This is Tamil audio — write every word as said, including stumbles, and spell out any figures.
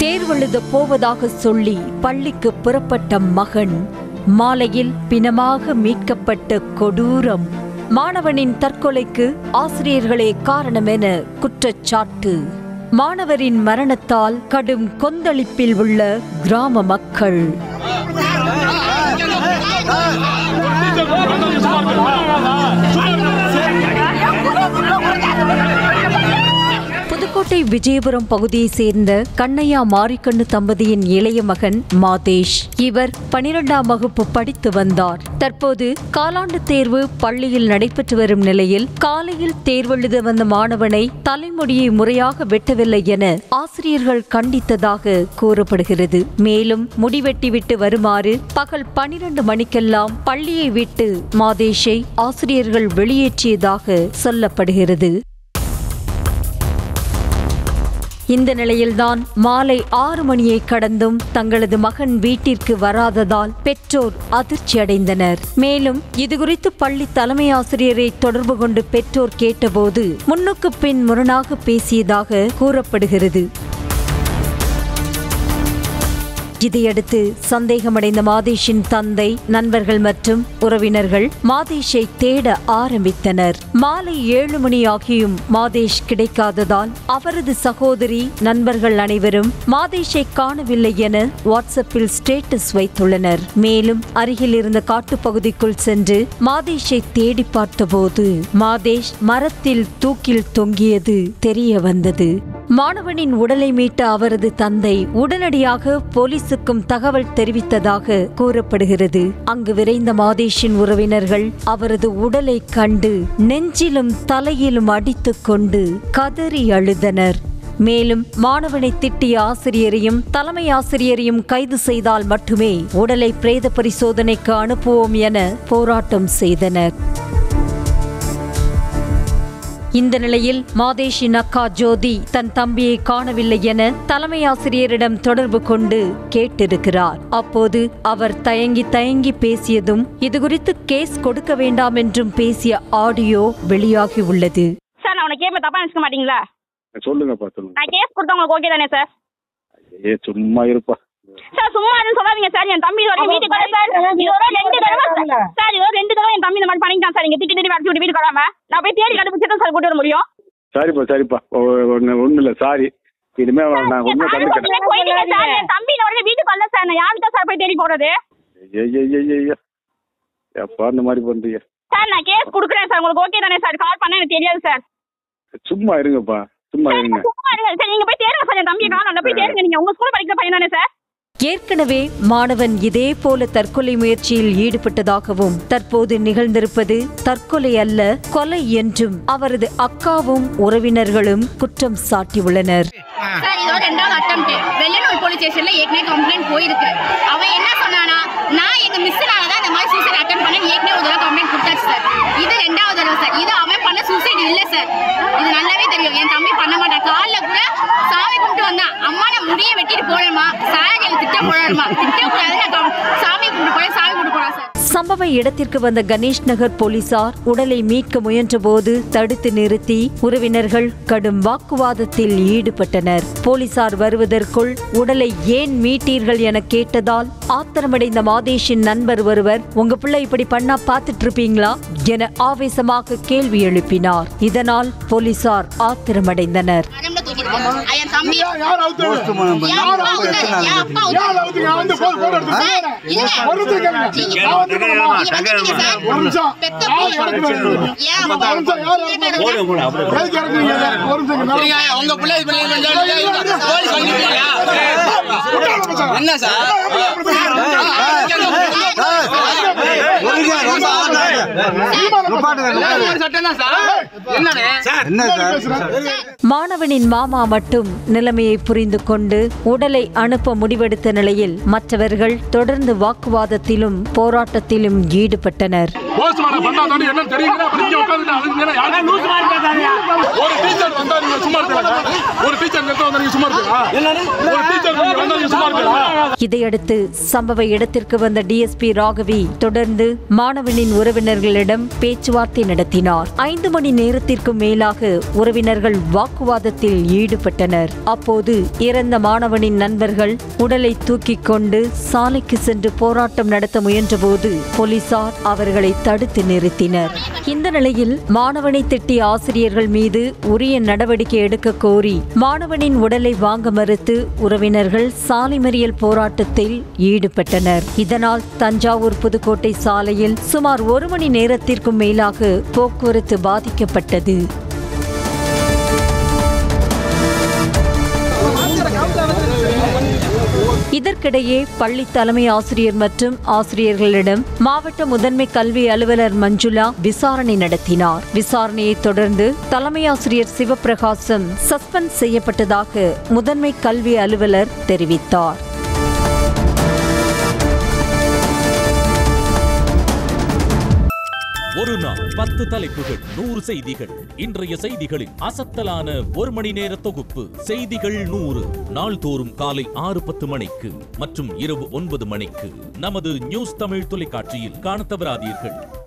தேர்வெழுத போவதாக சொல்லி பள்ளிக்கு புறப்பட்ட மகன் மாலையில் பிணமாக மீட்கப்பட்ட கொடூரம். மாணவனின் தற்கொலைக்கு ஆசிரியர்களே காரணம் என குற்றச்சாட்டு. மாணவரின் மரணத்தால் கடும் கொந்தளிப்பில் உள்ள கிராம மக்கள். புதுக்கோட்டை விஜயபுரம் பகுதியை சேர்ந்த கண்ணையா மாரிக்கண்ணு தம்பதியின் இளைய மகன் மாதேஷ். இவர் பனிரெண்டாம் வகுப்பு படித்து வந்தார். தற்போது காலாண்டு தேர்வு பள்ளியில் நடைபெற்று வரும் நிலையில் காலையில் தேர்வெழுத வந்த மாணவனை தலைமுடியை முறையாக வெட்டவில்லை என ஆசிரியர்கள் கண்டித்ததாக கூறப்படுகிறது. மேலும் முடிவெட்டிவிட்டு வருமாறு பகல் பனிரெண்டு மணிக்கெல்லாம் பள்ளியை விட்டு மாதேஷை ஆசிரியர்கள் வெளியேற்றியதாக சொல்லப்படுகிறது. இந்த நிலையில்தான் மாலை ஆறு மணியை கடந்தும் தங்களது மகன் வீட்டிற்கு வராததால் பெற்றோர் அதிர்ச்சி அடைந்தனர். மேலும் இதுகுறித்து பள்ளி தலைமை ஆசிரியரை தொடர்பு கொண்டு பெற்றோர் கேட்டபோது முன்னுக்கு பின் முரணாக பேசியதாக கூறப்படுகிறது. இதையடுத்து சந்தேகமடைந்த மாதேஷின் தந்தை, நண்பர்கள் மற்றும் உறவினர்கள் மாதேஷை தேட ஆரம்பித்தனர். மாலை ஏழு மணி ஆகியும் மாதேஷ் கிடைக்காததால் அவரது சகோதரி, நண்பர்கள் அனைவரும் மாதேஷை காணவில்லை என வாட்ஸ்அப்பில் ஸ்டேட்டஸ் வைத்துள்ளனர். மேலும் அருகில் இருந்த காட்டுப்பகுதிக்குள் சென்று மாதேஷை தேடி பார்த்தபோது மாதேஷ் மரத்தில் தூக்கில் தொங்கியது தெரிய வந்தது. மாணவனின் உடலை மீட்ட அவரது தந்தை உடனடியாக போலீசுக்கும் தகவல் தெரிவித்ததாக கூறப்படுகிறது. அங்கு விரைந்த மாதேஷின் உறவினர்கள் அவரது உடலை கண்டு நெஞ்சிலும் தலையிலும் அடித்துக் கொண்டு கதறி அழுதனர். மேலும் மாணவனை திட்டிய ஆசிரியரையும் தலைமை ஆசிரியரையும் கைது செய்தால் மட்டுமே உடலை பிரேத பரிசோதனைக்கு அனுப்புவோம் என போராட்டம் செய்தனர். இந்த நிலையில் மாதேஷின் அக்கா ஜோதி தன் தம்பியை காணவில்லை என தலைமை ஆசிரியரிடம் தொடர்பு கொண்டு கேட்டிருக்கிறார். அப்போது அவர் தயங்கி தயங்கி பேசியதும் இதுகுறித்து கேஸ் கொடுக்க வேண்டாம் என்றும் பேசிய ஆடியோ வெளியாகி உள்ளது. சார், நான் உனக்கு கேட்ப தப்பா நினைக்க மாட்டீங்களா? சொல்லுங்கப்பா, சொல்லுங்க. நான் கேஸ் கொடுத்தா உங்களுக்கு ஓகே தானே சார்? ஏ சும்மா இருப்பா சார். சும்மா சொல்லாதீங்க சார். என் தம்பி வீட்டுக்கு வர சார். இது ஒரு ரெண்டு தடவை சார், இது ஒரு ரெண்டு தடவை என் தம்பி இந்த மாதிரி பண்ணிட்டான் சார். நீங்க திட்டி திட்டி வச்சு விட்டு வீட்டுக்கு வராம நான் போய் தேடி கண்டுபிடிச்சிட்டு சார் கூட்டு வர முடியும். சரிப்பா, சரிப்பா, ஒண்ணு இல்ல, சாரி. இனிமே நான் ஒண்ணு கண்டுக்கிறேன் சார். என் தம்பி உடனே வீட்டுக்கு வரல சார். நான் யாருக்கு சார் போய் தேடி போறது? எப்பா இந்த மாதிரி பண்றீங்க சார்? நான் கேஸ் கொடுக்குறேன் சார். உங்களுக்கு ஓகே தானே சார்? கால் பண்ண எனக்கு தெரியாது சார். சும்மா இருங்கப்பா, சும்மா இருங்க. சும்மா இருங்க சார். நீங்க போய் தேடுங்க சார். என் தம்பியை காணோம், போய் தேடுங்க. நீங்க உங்க ஸ்கூல் படிக்கிற பையன் தானே சார்? ஏற்கனவே மாணவன் இதே போல தற்கொலை முயற்சியில் ஈடுபட்டதாகவும் தற்போது நிகழ்ந்திருப்பது தற்கொலை அல்ல கொலை என்றும் அவரது அக்காவும் உறவினர்களும் குற்றம் சாட்டியுள்ளனர். சார், இதோட ரெண்டாவது அட்டெம்ப்ட் வெள்ளனூர் போலீஸ் ஸ்டேஷன்ல ஏற்கனவே கம்ப்ளைண்ட் போயிருக்கு. அவன் என்ன சொன்னானா, நான் எங்க மிஸ்னால தான் இந்த மாதிரி சூசைட் அட்டெம்ப்ட் பண்ண ஏற்கனவே ஒரு தடவை கம்ப்ளைண்ட் கொடுத்தாச்சு சார். இது ரெண்டாவது தடவை சார். இது அவன் பண்ண சூசைட் இல்ல சார். இது நல்லாவே தெரியும். என் தம்பி பண்ண மாட்டான். காலில் கூட சாமி கும்பிட்டு வந்தான். அம்மா நான் முடிய வெட்டிட்டு போறேமா, சாயல் திட்ட போறாருமா, திட்ட கூடாது, சாமி கும்பிட்டு போய் சாமி கும்பிட்டு போறான் சார். சம்பவ இடத்திற்கு வந்த கணேஷ் நகர் போலீசார் உடலை மீட்க முயன்ற போது தடுத்து நிறுத்தி உறவினர்கள் கடும் வாக்குவாதத்தில் ஈடுபட்டனர். போலீசார் வருவதற்குள் உடலை ஏன் மீட்டீர்கள் என கேட்டதால் ஆத்திரமடைந்த மாதேஷின் நண்பர் ஒருவர், உங்க பிள்ளை இப்படி பண்ணா பாத்துட்டு இருப்பீங்களா என ஆவேசமாக கேள்வி எழுப்பினார். இதனால் போலீசார் ஆத்திரமடைந்தனர். மாணவனின் மாமா மட்டும் நிலைமையை புரிந்து கொண்டு உடலை அனுப்ப முடிவெடுத்த நிலையில் மற்றவர்கள் தொடர்ந்து வாக்குவாதத்திலும் போராட்டத்திலும் ஈடுபட்டனர். ஒரு டீச்சர் இதையடுத்து சம்பவ இடத்திற்கு வந்த டிஎஸ்பி ராகவி தொடர்ந்து மாணவனின் உறவினர்களிடம் பேச்சுவார்த்தை நடத்தினார். ஐந்து மணி நேரத்திற்கு மேலாக உறவினர்கள் வாக்குவாதத்தில் ஈடுபட்டனர். அப்போது இறந்த மாணவனின் நண்பர்கள் உடலை தூக்கிக் கொண்டு சாலைக்கு சென்று போராட்டம் நடத்த முயன்றபோது போலீசார் அவர்களை தடுத்து நிறுத்தினர். இந்த நிலையில் மாணவனை திட்டிய ஆசிரியர்கள் மீது உரிய நடவடிக்கை எடுக்க கோரி மாணவனின் உடலை வாங்க மறுத்து உறவினர்கள் சாலை மறியல் போராட்டத்தில் ஈடுபட்டனர். இதனால் தஞ்சாவூர் புதுக்கோட்டை சாலையில் சுமார் ஒரு மணி நேரத்திற்கும் மேலாக போக்குவரத்து பாதிக்கப்பட்டது. இதற்கிடையே பள்ளி தலைமை ஆசிரியர் மற்றும் ஆசிரியர்களிடம் மாவட்ட முதன்மை கல்வி அலுவலர் மஞ்சுளா விசாரணை நடத்தினார். விசாரணையை தொடர்ந்து தலைமை ஆசிரியர் சிவபிரகாசம் சஸ்பெண்ட் செய்யப்பட்டதாக முதன்மை கல்வி அலுவலர் தெரிவித்தார். ஒரு நாள் பத்து தலைப்புகள், நூறு செய்திகள். இன்றைய செய்திகளின் அசத்தலான ஒரு மணி நேர தொகுப்பு செய்திகள் நூறு. நாள்தோறும் காலை ஆறு பத்து மணிக்கு மற்றும் இரவு ஒன்பது மணிக்கு நமது நியூஸ் தமிழ் தொலைக்காட்சியில் காணத் தவறாதீர்கள்.